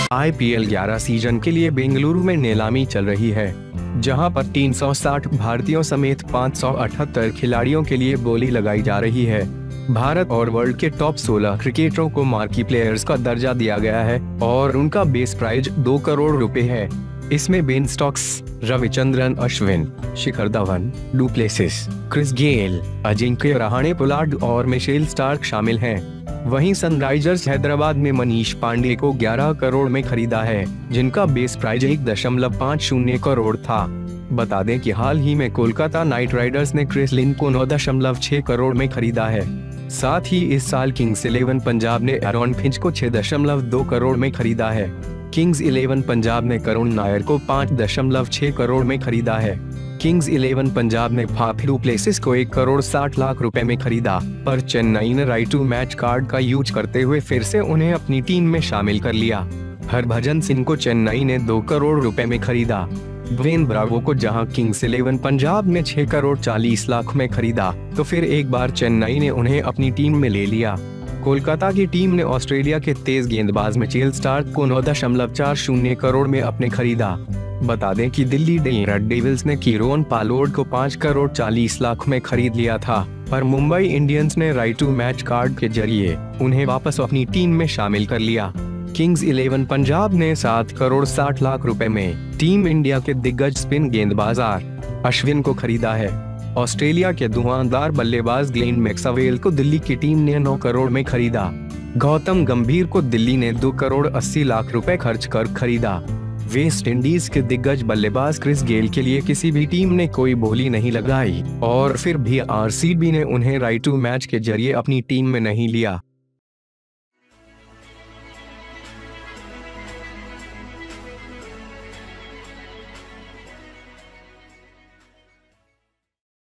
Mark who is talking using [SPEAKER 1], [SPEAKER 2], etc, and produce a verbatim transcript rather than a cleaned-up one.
[SPEAKER 1] आई P L ग्यारह season के लिए बेंगलुरु में नीलामी चल रही है, जहां पर तीन सौ साठ भारतीयों समेत पाँच सौ अठहत्तर खिलाड़ियों के लिए बोली लगाई जा रही है। भारत और वर्ल्ड के टॉप सोलह क्रिकेटरों को मार्की प्लेयर्स का दर्जा दिया गया है और उनका बेस प्राइज दो करोड़ रुपए है। इसमें Ben Stokes, Ravichandran Ashwin, Shikhar Dhawan, du Plessis, Chris Gayle, Ajinkya Rahane, Pollard और मिशेल स्टार्क शामिल हैं। वहीं सनराइजर्स हैदराबाद में मनीष पांडे को ग्यारह करोड़ में खरीदा है, जिनका बेस प्राइज एक दशमलव पाँच शून्य करोड़ था। बता दें कि हाल ही में कोलकाता नाइट राइडर्स ने क्रिस लिन को नौ दशमलव छह करोड़ में खरीदा है। साथ ही इस साल किंग्स इलेवन पंजाब ने एरॉन फिंच को छह दशमलव दो करोड़ में खरीदा है। किंग्स इलेवन पंजाब ने करुण नायर को पाँच दशमलव छह करोड़ में खरीदा है। किंग्स इलेवन पंजाब ने फाफ डू प्लेसिस को एक करोड़ साठ लाख रुपए में खरीदा, पर चेन्नई ने राइट टू मैच कार्ड का यूज करते हुए फिर से उन्हें अपनी टीम में शामिल कर लिया। हरभजन सिंह को चेन्नई ने दो करोड़ रुपए में खरीदा। ड्वेन ब्रावो को जहां किंग्स इलेवन पंजाब ने छह करोड़ चालीस लाख में खरीदा, तो फिर एक बार चेन्नई ने उन्हें अपनी टीम में ले लिया। कोलकाता की टीम ने ऑस्ट्रेलिया के तेज गेंदबाज मिचेल स्टार्क को नौ दशमलव चार शून्य करोड़ में अपने खरीदा। बता दें कि दिल्ली डेविल्स ने कीरोन पोलार्ड को पाँच करोड़ चालीस लाख में खरीद लिया था, पर मुंबई इंडियंस ने राइट टू मैच कार्ड के जरिए उन्हें वापस अपनी टीम में शामिल कर लिया। किंग्स इलेवन पंजाब ने सात करोड़ साठ लाख रुपए में टीम इंडिया के दिग्गज स्पिन गेंदबाज आर अश्विन को खरीदा है। ऑस्ट्रेलिया के धुआंधार बल्लेबाज ग्लेन मैक्सवेल को दिल्ली की टीम ने नौ करोड़ में खरीदा। गौतम गंभीर को दिल्ली ने दो करोड़ अस्सी लाख रुपए खर्च कर खरीदा। वेस्ट इंडीज के दिग्गज बल्लेबाज क्रिस गेल के लिए किसी भी टीम ने कोई बोली नहीं लगाई और फिर भी आर सी बी ने उन्हें राइट टू मैच के जरिए अपनी टीम में नहीं लिया।